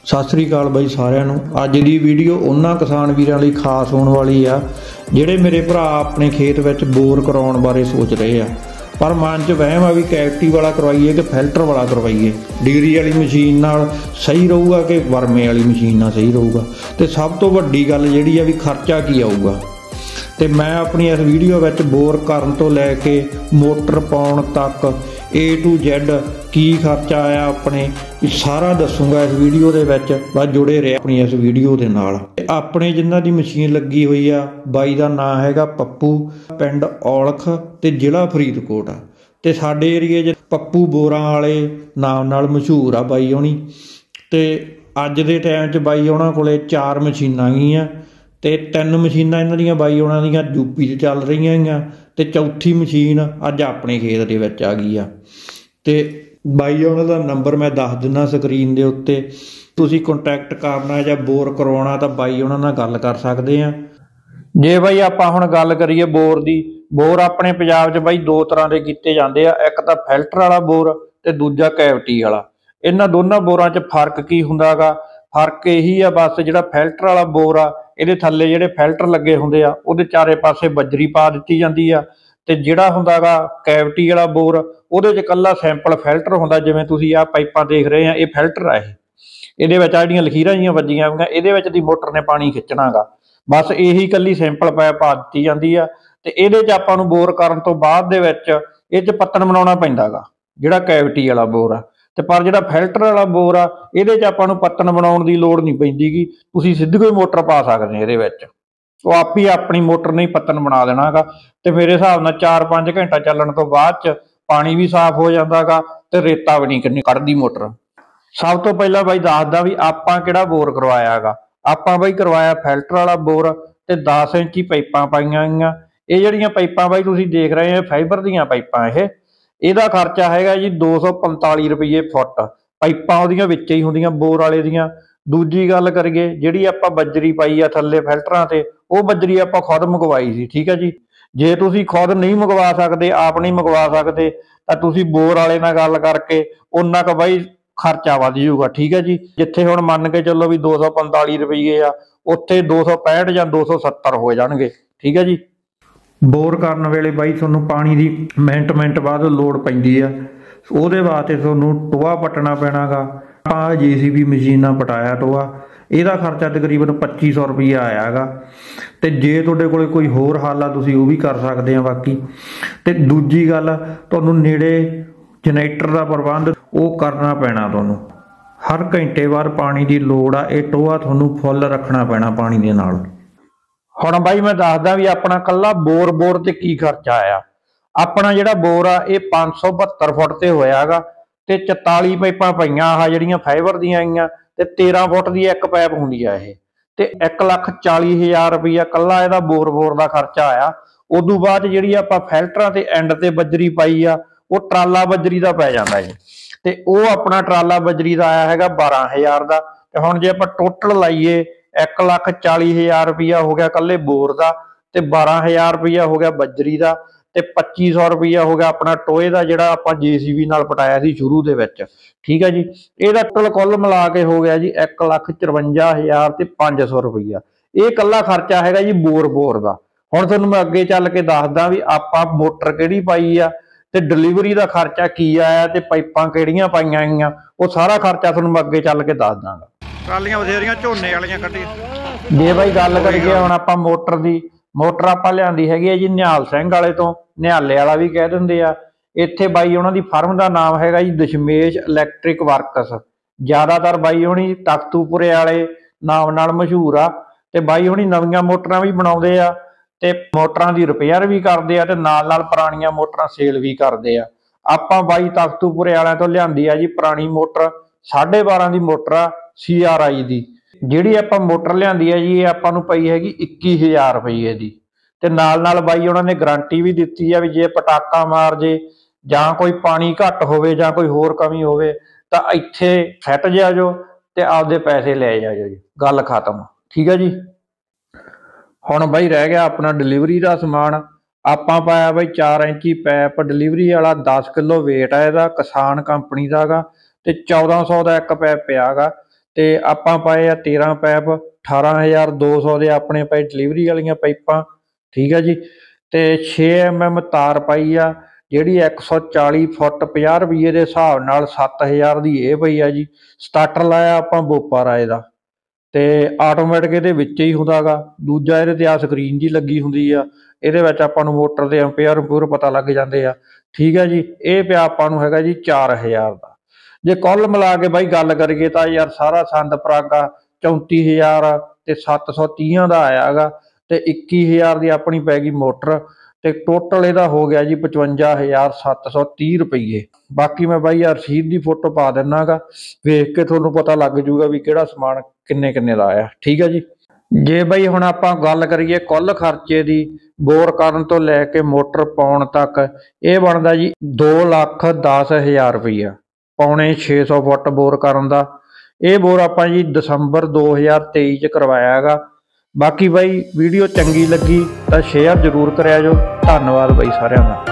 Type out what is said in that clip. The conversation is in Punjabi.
सत श्री अकाल बाई सारिਆਂ ਨੂੰ। ਅੱਜ ਦੀ ਵੀਡੀਓ ਉਹਨਾਂ ਕਿਸਾਨ ਵੀਰਾਂ ਲਈ ਖਾਸ ਹੋਣ ਵਾਲੀ ਆ ਜਿਹੜੇ ਮੇਰੇ ਭਰਾ ਆਪਣੇ ਖੇਤ ਵਿੱਚ ਬੋਰ ਕਰਾਉਣ ਬਾਰੇ ਸੋਚ ਰਹੇ ਆ, ਪਰ ਮਨ 'ਚ ਵਹਿਮ ਆ ਵੀ ਕੈਵਿਟੀ ਵਾਲਾ ਕਰਵਾਈਏ ਕਿ ਫਿਲਟਰ ਵਾਲਾ ਕਰਵਾਈਏ। ਡਿਗਰੀ ਵਾਲੀ ਮਸ਼ੀਨ ਨਾਲ ਸਹੀ ਰਹੂਗਾ ਕਿ ਵਰਮੇ ਵਾਲੀ ਮਸ਼ੀਨ ਨਾਲ ਸਹੀ ਰਹੂਗਾ, ਤੇ ਸਭ ਤੋਂ ਵੱਡੀ ਗੱਲ ਜਿਹੜੀ ਆ ਵੀ ਖਰਚਾ ਕੀ ਆਊਗਾ। ਤੇ मैं अपनी इस वीडियो में बोर करन तो लैके मोटर पाउण तक A to Z की खर्चा आया अपने सारा दसूँगा इस वीडियो के विच। बस जुड़े रहे अपनी इस वीडियो के नाल। अपने जिन्हां दी मशीन लगी हुई आ, बाई दा नाम हैगा पप्पू, पिंड औलख ते जिला फरीदकोट आ। ते साडे एरिए च पप्पू बोरां वाले नाम नाल मशहूर आ बाई होनी। ते अज दे टाइम च बाई उहनां कोले 4 मशीनां गईयां ते 3 मशीनां इन्हां दियां बाई उहनां दियां यूपी च चल रही हैं, ते चौथी मशीन अज अपने खेत दे विच आ गई आ। ते बाई उहनां दा नंबर मैं दस दिना स्क्रीन दे उत्ते, तुसीं कॉन्टैक्ट करना जां बोर करवाउणा तां बाई उहनां नाल गल कर सकदे आ। जे बाई आपां हुण गल करिए बोर दी, बोर अपने पंजाब च बाई 2 तरह दे कीते जांदे आ, एक तां फिल्टर वाला बोर ते दूजा कैविटी वाला। इन्हां दोनां बोरां च फर्क की हुंदा गा? फर्क यही आ बस, जिहड़ा फिल्टर वाला बोर आ ਇਹਦੇ ਥੱਲੇ ਜਿਹੜੇ ਫਿਲਟਰ ਲੱਗੇ ਹੁੰਦੇ ਆ ਉਹਦੇ ਚਾਰੇ ਪਾਸੇ ਬੱਜਰੀ ਪਾ ਦਿੱਤੀ ਜਾਂਦੀ ਆ, ਤੇ ਜਿਹੜਾ ਹੁੰਦਾ ਗਾ ਕੈਵਿਟੀ ਵਾਲਾ ਬੋਰ ਉਹਦੇ 'ਚ ਇਕੱਲਾ ਸੈਂਪਲ ਫਿਲਟਰ ਹੁੰਦਾ। ਜਿਵੇਂ ਤੁਸੀਂ ਆਹ ਪਾਈਪਾਂ ਦੇਖ ਰਹੇ ਆ, ਇਹ ਫਿਲਟਰ ਆ। ਇਹਦੇ ਵਿੱਚ ਆ ਜਿਹੜੀਆਂ ਲਕੀਰਾਂ ਜੀਆਂ ਵੱਜੀਆਂ ਹੋਈਆਂ, ਇਹਦੇ ਵਿੱਚ ਦੀ ਮੋਟਰ ਨੇ ਪਾਣੀ ਖਿੱਚਣਾ ਗਾ। ਬਸ ਇਹੀ ਇਕੱਲੀ ਸੈਂਪਲ ਪਾਇਪ ਪਾ ਦਿੱਤੀ ਜਾਂਦੀ ਆ, ਤੇ ਇਹਦੇ 'ਚ ਆਪਾਂ ਨੂੰ ਬੋਰ ਕਰਨ ਤੋਂ ਬਾਅਦ ਦੇ ਵਿੱਚ ਇਹ 'ਚ ਪੱਤਣ ਬਣਾਉਣਾ ਪੈਂਦਾ ਗਾ, ਜਿਹੜਾ ਕੈਵਿਟੀ ਵਾਲਾ ਬੋਰ ਆ। ਤੇ ਪਰ ਜਿਹੜਾ ਫਿਲਟਰ ਵਾਲਾ ਬੋਰ ਆ ਇਹਦੇ 'ਚ ਆਪਾਂ ਨੂੰ ਪੱਤਣ ਬਣਾਉਣ ਦੀ ਲੋੜ ਨਹੀਂ ਪੈਂਦੀ ਗੀ। ਤੁਸੀਂ ਸਿੱਧੀ ਕੋਈ ਮੋਟਰ ਪਾ ਸਕਦੇ ਇਹਦੇ ਵਿੱਚ, ਉਹ ਆਪ ਹੀ ਆਪਣੀ ਮੋਟਰ ਨੇ ਪੱਤਣ ਬਣਾ ਦੇਣਾ ਗਾ। ਤੇ ਮੇਰੇ ਹਿਸਾਬ ਨਾਲ 4-5 ਘੰਟਾ ਚੱਲਣ ਤੋਂ ਬਾਅਦ 'ਚ ਪਾਣੀ ਵੀ ਸਾਫ਼ ਹੋ ਜਾਂਦਾ ਗਾ, ਤੇ ਰੇਤਾ ਵੀ ਨਹੀਂ ਕੱਢਦੀ ਮੋਟਰ। ਸਭ ਤੋਂ ਪਹਿਲਾਂ ਬਾਈ ਦੱਸਦਾ ਵੀ ਆਪਾਂ ਕਿਹੜਾ ਬੋਰ ਕਰਵਾਇਆ ਗਾ। ਆਪਾਂ ਬਾਈ ਕਰਵਾਇਆ ਫਿਲਟਰ ਵਾਲਾ ਬੋਰ, ਤੇ 10 ਇੰਚੀ ਪਾਈਪਾਂ ਪਾਈਆਂ ਗਈਆਂ। ਇਹ ਜਿਹੜੀਆਂ ਪਾਈਪਾਂ ਬਾਈ ਤੁਸੀਂ ਦੇਖ ਰਹੇ ਆ ਫਾਈਬਰ ਦੀਆਂ ਪਾਈਪਾਂ। ਇਹਦਾ ਖਰਚਾ ਹੈਗਾ ਜੀ 245 ਰੁਪਏ ਫੁੱਟ। ਪਾਈਪਾਂ ਉਹਦੀਆਂ ਵਿੱਚ ਹੀ ਹੁੰਦੀਆਂ ਬੋਰ ਵਾਲੇ ਦੀਆਂ। ਦੂਜੀ ਗੱਲ ਕਰੀਏ, ਜਿਹੜੀ ਆਪਾਂ ਬੱਜਰੀ ਪਾਈ ਆ ਥੱਲੇ ਫਿਲਟਰਾਂ ਤੇ, ਉਹ ਬੱਜਰੀ ਆਪਾਂ ਖੁਦ ਮੰਗਵਾਈ ਸੀ। ਠੀਕ ਹੈ ਜੀ। ਜੇ ਤੁਸੀਂ ਖੁਦ ਨਹੀਂ ਮੰਗਵਾ ਸਕਦੇ, ਆਪ ਨਹੀਂ ਮੰਗਵਾ ਸਕਦੇ, ਤਾਂ ਤੁਸੀਂ ਬੋਰ ਵਾਲੇ ਨਾਲ ਗੱਲ ਕਰਕੇ ਉਹਨਾਂ ਕੁ ਬਾਈ ਖਰਚਾ ਵੱਧ ਜਾਊਗਾ। ਠੀਕ ਹੈ ਜੀ। ਜਿੱਥੇ ਹੁਣ ਮੰਨ ਕੇ ਚੱਲੋ ਵੀ 245 ਰੁਪਏ ਆ, ਉੱਥੇ 265 ਜਾਂ 270 ਹੋ ਜਾਣਗੇ। ਠੀਕ ਹੈ ਜੀ। बोर करने वेले बाई तुहानूं पानी की मिनट बाद लोड़ पैंदी आ, ਉਹਦੇ वास्ते तुहानूं टोआ पट्टना पैना गा। ਆਪਾਂ JCB मशीन नाल पटाया टोआ, ਇਹਦਾ खर्चा तकरीबन 2500 रुपया आया गा। ਤੇ ਜੇ ਤੁਹਾਡੇ ਕੋਲੇ ਕੋਈ ਹੋਰ हल आ ਤੁਸੀਂ ਉਹ भी कर सकते आ बाकी। ਤੇ दूजी गल, ਤੁਹਾਨੂੰ ਨੇੜੇ जनरेटर का प्रबंध ਉਹ करना पैना। ਤੁਹਾਨੂੰ हर घंटे बाद पानी की लोड़ आ, ਇਹ टोआ ਤੁਹਾਨੂੰ फुल रखना पैना पानी ਦੇ ਨਾਲ। ਹੁਣ ਬਾਈ ਮੈਂ ਦੱਸਦਾ ਵੀ ਆਪਣਾ ਕੱਲਾ ਬੋਰ ਤੇ ਕੀ ਖਰਚਾ ਆਇਆ। ਆਪਣਾ ਜਿਹੜਾ ਬੋਰ ਆ ਇਹ 572 ਫੁੱਟ ਤੇ ਹੋਇਆ ਗਾ, ਤੇ 44 ਪਾਈਪਾਂ ਪਈਆਂ ਆਹ ਜਿਹੜੀਆਂ ਫਾਈਬਰ ਦੀਆਂ ਆਈਆਂ, ਤੇ 13 ਫੁੱਟ ਦੀ ਇੱਕ ਪਾਈਪ ਹੁੰਦੀ ਆ ਇਹ। ਤੇ 1,40,000 ਰੁਪਈਆ ਕੱਲਾ ਇਹਦਾ ਬੋਰ ਦਾ ਖਰਚਾ ਆਇਆ। ਉਦੋਂ ਬਾਅਦ ਜਿਹੜੀ ਆਪਾਂ ਫਿਲਟਰਾਂ ਤੇ ਐਂਡ ਤੇ ਬੱਜਰੀ ਪਾਈ ਆ, ਉਹ ਟਰਾਲਾ ਬੱਜਰੀ ਦਾ ਪੈ ਜਾਂਦਾ ਜੀ। ਤੇ ਉਹ ਆਪਣਾ ਟਰਾਲਾ ਬੱਜਰੀ ਦਾ ਆਇਆ ਹੈਗਾ 12,000 ਦਾ। ਤੇ ਹੁਣ ਜੇ ਆਪਾਂ ਟੋਟਲ ਲਾਈਏ 1,40,000 ਰੁਪਇਆ ਹੋ ਗਿਆ ਕੱਲੇ ਬੋਰ ਦਾ, ਤੇ 12,000 ਰੁਪਇਆ ਹੋ ਗਿਆ ਬੱਜਰੀ ਦਾ, ਤੇ 2500 ਰੁਪਇਆ ਹੋ ਗਿਆ ਆਪਣਾ ਟੋਏ ਦਾ ਜਿਹੜਾ ਆਪਾਂ JCB ਨਾਲ ਪਟਾਇਆ ਸੀ ਸ਼ੁਰੂ ਦੇ ਵਿੱਚ। ਠੀਕ ਹੈ ਜੀ। ਇਹਦਾ ਟੋਟਲ ਕੁੱਲ ਮਿਲਾ ਕੇ ਹੋ ਗਿਆ ਜੀ 1,54,500 ਰੁਪਇਆ। ਇਹ ਕੱਲਾ ਖਰਚਾ ਹੈਗਾ ਜੀ ਬੋਰ ਦਾ। ਹੁਣ ਤੁਹਾਨੂੰ ਮੈਂ ਅੱਗੇ ਚੱਲ ਕੇ ਦੱਸਦਾ ਵੀ ਆਪਾਂ ਮੋਟਰ ਕਿਹੜੀ ਪਾਈ ਆ, ਤੇ ਡਿਲੀਵਰੀ ਦਾ ਖਰਚਾ ਕੀ ਆਇਆ, ਤੇ ਪਾਈਪਾਂ ਕਿਹੜੀਆਂ ਪਾਈਆਂ ਗਈਆਂ, ਉਹ ਸਾਰਾ ਖਰਚਾ ਤੁਹਾਨੂੰ ਮੈਂ ਅੱਗੇ ਚੱਲ ਕੇ ਦੱਸ ਦਾਂਗਾ। ਟਰਾਲੀਆਂ ਬਥੇਰੀਆਂ ਝੋਨੇ ਵਾਲੀਆਂ ਕੱਢੀਆਂ। ਜੇ ਬਾਈ ਗੱਲ ਕਰੀਏ ਹੁਣ ਆਪਾਂ ਮੋਟਰ ਦੀ, ਮੋਟਰ ਆਪਾਂ ਲਿਆਂਦੀ ਹੈਗੀ ਹੈ ਜੀ ਨਿਹਾਲ ਸਿੰਘ ਵਾਲੇ ਤੋਂ, ਨਿਹਾਲੇ ਵਾਲਾ ਵੀ ਕਹਿ ਦਿੰਦੇ ਆ। ਇੱਥੇ ਬਾਈ ਉਹਨਾਂ ਦੀ ਫਰਮ ਦਾ ਨਾਮ ਹੈਗਾ ਜੀ ਦਸ਼ਮੇਸ਼ ਇਲੈਕਟ੍ਰਿਕ ਵਰਕਸ। ਜ਼ਿਆਦਾਤਰ ਬਾਈ ਹੋਣੀ ਤਖਤੂਪੁਰੇ ਵਾਲੇ ਨਾਮ ਨਾਲ ਮਸ਼ਹੂਰ ਆ। ਤੇ ਬਾਈ ਹੋਣੀ ਨਵੀਆਂ ਮੋਟਰਾਂ ਵੀ ਬਣਾਉਂਦੇ ਆ, ਤੇ ਮੋਟਰਾਂ ਦੀ ਰਿਪੇਅਰ ਵੀ ਕਰਦੇ ਆ, ਤੇ ਨਾਲ ਪੁਰਾਣੀਆਂ ਮੋਟਰਾਂ ਸੇਲ ਵੀ ਕਰਦੇ ਆ। ਆਪਾਂ ਬਾਈ ਤਖਤੂਪੁਰੇ ਵਾਲਿਆਂ ਤੋਂ ਲਿਆਂਦੀ ਆ ਜੀ ਪੁਰਾਣੀ ਮੋਟਰ, 12.5 ਦੀ ਮੋਟਰ ਆ CRI ਦੀ। ਜਿਹੜੀ ਆਪਾਂ ਮੋਟਰ ਲਿਆਂਦੀ ਹੈ ਜੀ ਇਹ ਆਪਾਂ ਨੂੰ ਪਈ ਹੈਗੀ 21,000 ਰੁਪਏ ਦੀ। ਤੇ ਨਾਲ ਬਾਈ ਉਹਨਾਂ ਨੇ ਗਾਰੰਟੀ ਵੀ ਦਿੱਤੀ ਆ ਵੀ ਜੇ ਪਟਾਕਾ ਮਾਰ ਜੇ ਜਾਂ ਕੋਈ ਪਾਣੀ ਘੱਟ ਹੋਵੇ ਜਾਂ ਕੋਈ ਹੋਰ ਕਮੀ ਹੋਵੇ ਤਾਂ ਇੱਥੇ ਸੈੱਟ ਜਾਇਓ ਤੇ ਆਪਦੇ ਪੈਸੇ ਲੈ ਜਾਇਓ ਜੀ, ਗੱਲ ਖਤਮ। ਠੀਕ ਹੈ ਜੀ। ਹੁਣ ਬਾਈ ਰਹਿ ਗਿਆ ਆਪਣਾ ਡਿਲੀਵਰੀ ਦਾ ਸਮਾਨ। ਆਪਾਂ ਪਾਇਆ ਬਾਈ 4 ਇੰਚੀ ਪੈਪ डिलीवरी वाला 10 किलो वेट है ਇਹਦਾ, किसान कंपनी ਦਾ ਗਾ, ਤੇ 1400 ਦਾ ਇੱਕ ਪੈਪ ਪਿਆ ਗਾ। ਤੇ ਆਪਾਂ ਪਾਏ ਆ 13 ਪੈਪ 18200 ਦੇ ਆਪਣੇ ਪਏ डिलीवरी वालियां पाइपां। ठीक है जी। ਤੇ 6 mm ਤਾਰ ਪਾਈ ਆ ਜਿਹੜੀ 140 ਫੁੱਟ 50 ਰੁਪਏ ਦੇ ਹਿਸਾਬ ਨਾਲ 7000 ਦੀ ਇਹ ਪਈ ਆ ਜੀ। ਸਟਾਰਟਰ ਲਾਇਆ ਆਪਾਂ ਬੋਪਾ ਰਾਏ ਦਾ ਤੇ ਆਟੋਮੈਟਿਕ ਇਹਦੇ ਵਿੱਚ ਹੀ ਹੁੰਦਾ ਗਾ। ਦੂਜਾ ਇਹਦੇ ਤੇ ਆ ਸਕਰੀਨ ਜੀ ਲੱਗੀ ਹੁੰਦੀ ਆ, ਇਹਦੇ ਵਿੱਚ ਆਪਾਂ ਨੂੰ ਮੋਟਰ ਦੇ ਐਂਪੀਅਰ ਪੂਰ ਪਤਾ ਲੱਗ ਜਾਂਦੇ ਆ। ਠੀਕ ਹੈ ਜੀ। ਇਹ ਪਿਆ ਆਪਾਂ ਨੂੰ ਹੈਗਾ ਜੀ 4000 ਦਾ। ਜੇ ਕੁੱਲ ਮਿਲਾ ਕੇ ਬਾਈ ਗੱਲ ਕਰੀਏ ਤਾਂ ਯਾਰ ਸਾਰਾ ਸੰਦ ਪਰਾਗਾ 34000 ਤੇ 730 ਦਾ ਆਇਆ ਗਾ ਤੇ 21000 ਦੀ ਆਪਣੀ ਪੈ ਗਈ ਮੋਟਰ ਤੇ ਟੋਟਲ ਇਹਦਾ ਹੋ ਗਿਆ ਜੀ 55730 ਰੁਪਏ। ਬਾਕੀ ਮੈਂ ਬਾਈ ਯਾਰ ਰਸੀਦ ਦੀ ਫੋਟੋ ਪਾ ਦਿੰਨਾ ਗਾ, ਵੇਖ ਕੇ ਤੁਹਾਨੂੰ ਪਤਾ ਲੱਗ ਜੂਗਾ ਵੀ ਕਿਹੜਾ ਸਮਾਨ ਕਿੰਨੇ ਕਿੰਨੇ ਦਾ ਆਇਆ। ਠੀਕ ਹੈ ਜੀ। ਜੇ ਬਾਈ ਹੁਣ ਆਪਾਂ ਗੱਲ ਕਰੀਏ ਕੁੱਲ ਖਰਚੇ ਦੀ ਬੋਰ ਕਰਨ ਤੋਂ ਲੈ ਕੇ ਮੋਟਰ ਪਾਉਣ ਤੱਕ, ਇਹ ਬਣਦਾ ਜੀ 2,10,000 ਰੁਪਈਆ ਪੌਣੇ 600 ਫੁੱਟ ਬੋਰ ਕਰਨ ਦਾ। ਇਹ ਬੋਰ ਆਪਾਂ ਜੀ ਦਸੰਬਰ 2023 ਚ ਕਰਵਾਇਆ ਗਾ। ਬਾਕੀ ਬਾਈ ਵੀਡੀਓ ਚੰਗੀ ਲੱਗੀ ਤਾਂ ਸ਼ੇਅਰ ਜ਼ਰੂਰ ਕਰਿਆ ਜੋ। ਧੰਨਵਾਦ ਬਾਈ ਸਾਰਿਆਂ ਦਾ।